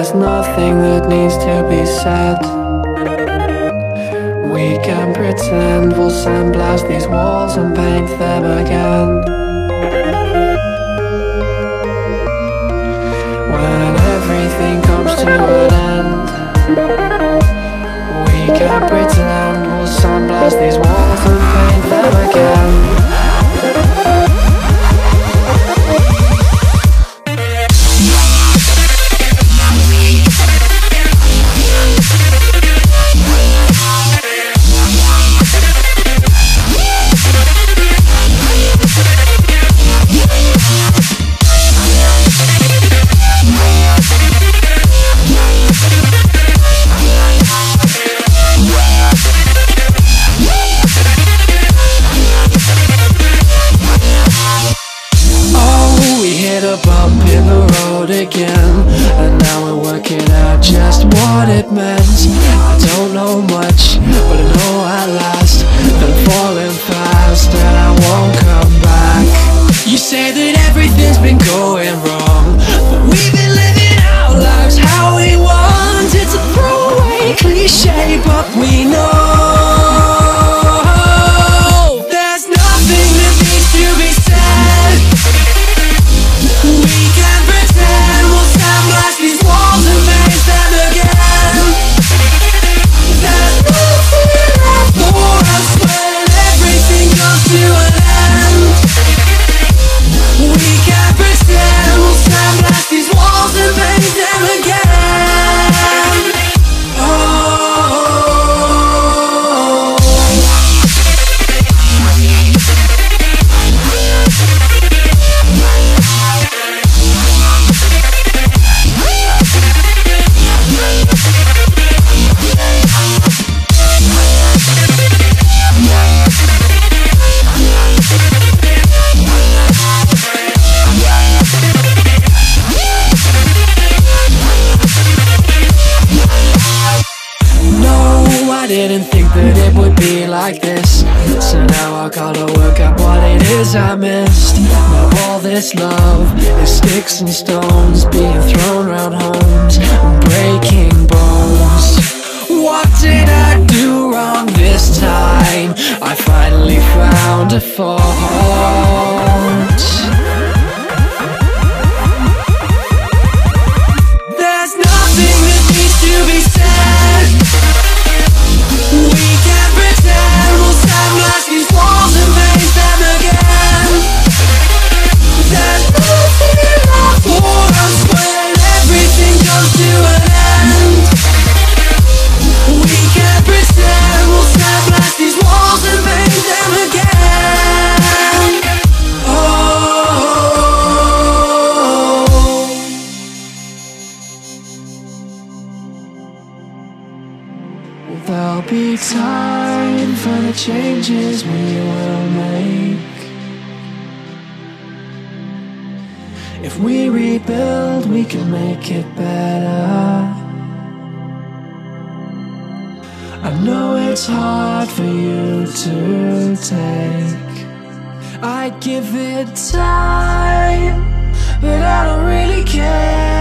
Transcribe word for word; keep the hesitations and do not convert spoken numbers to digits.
there's nothing that needs to be said. We can pretend we'll sandblast these walls and paint them again. When everything comes to an end, we can pretend we'll sandblast these walls and paint them again. Again, and now we're working out just what it meant. I don't know much, but I know at last that I'm falling fast and I won't come back. You say that everything's been going wrong, but we've been living our lives how we want. It's a throwaway cliche, but we know there's nothing that needs to be said. We can pretend we'll sandblast these walls and paint them again. There's nothing left for us when everything comes to an end. We can pretend we'll sandblast these walls and paint them again. Oh. I didn't think that it would be like this, so now I gotta work out what it is I missed. Now all this love is sticks and stones being thrown around homes and breaking bones. What did I do wrong this time? I finally found a fault. There's nothing that needs to be said. We can pretend we'll sandblast these walls and paint them again. There's nothing left for us when everything comes to an end. We can pretend we'll sandblast these walls and paint them again. Oh. There'll be time for the changes we will make. If we rebuild, we can make it better. I know it's hard for you to take. I give it time, but I don't really care.